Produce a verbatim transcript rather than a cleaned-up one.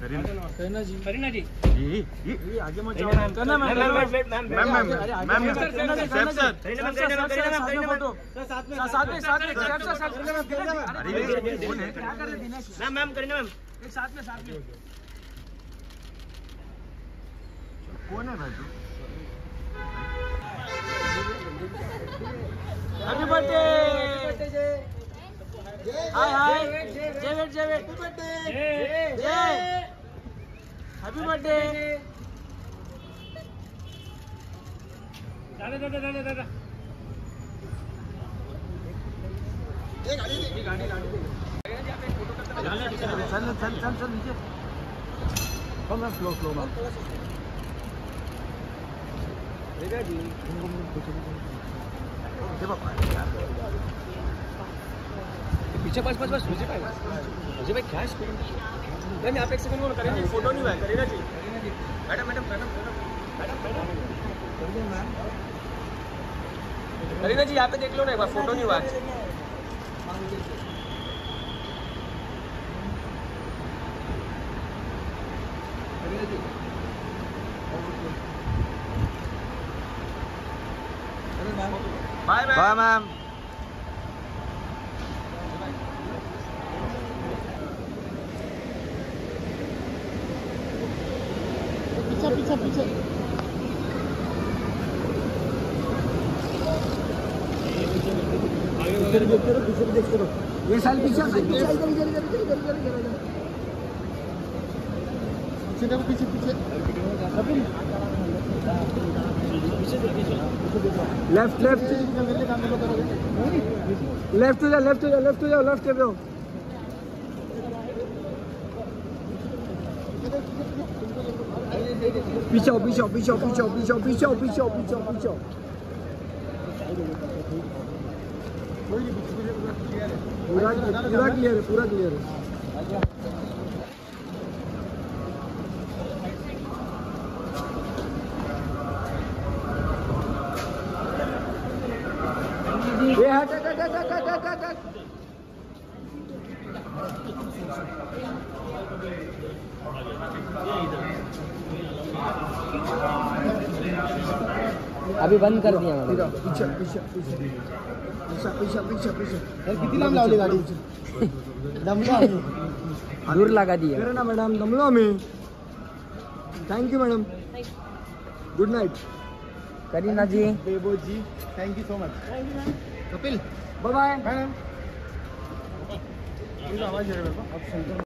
करीना जी करीना जी ये ये आगे मत जाओ करना ma'am ma'am ma'am ma'am ma'am sir sir sir Kareena ma'am Kareena ma'am Kareena ma'am Kareena photo साथ में साथ में साथ में सर सर साथ में करीना मैम अरे कौन है क्या कर रहे Dinesh ma'am ma'am Kareena ma'am एक साथ में साथ में कौन है भाई तू हैप्पी बर्थडे हाय हाय Jai wait Jai wait happy birthday Jai happy birthday दादा दादा दादा दादा ये गाड़ी ये गाड़ी गाड़ी चल चल चल चल नीचे कम मैम फ्लो फ्लो मैम देखा जी पीछे बस बस बस मुझे भाई मुझे भाई क्या स्पीड मैम यहाँ पे एक सेकंड को करेंगे फोटो नहीं हुआ करेगा जी madam madam madam madam madam Kareena ji यहाँ पे देख लो ना एक बार फोटो नहीं हुआ बाय बाय मैम पीछे पीछे पीछे इधर देखते रहो पीछे देखते रहो ये साल पीछे पीछे इधर इधर इधर इधर इधर इधर पीछे देखो पीछे पीछे लेफ्ट लेफ्ट लेफ्ट टू जा लेफ्ट टू जा लेफ्ट टू जाओ लेफ्ट पे जाओ पीछे पीछे पीछे पीछे पीछे पीछे पीछे पीछे पीछे पूरा पूरा क्लियर है पूरा क्लियर है ये हट हट हट हट हट हट हट अभी बंद कर दिया मैंने पीछे पीछे पीछे पीछे पीछे पीछे पीछे किती लांब लावली गाडी दमलो आम्ही दूर लगा दिया करा ना मॅडम दमलो आम्ही thank you madam good night Kareena ji Bebo ji thank you so much Kapil bye bye madam आवाज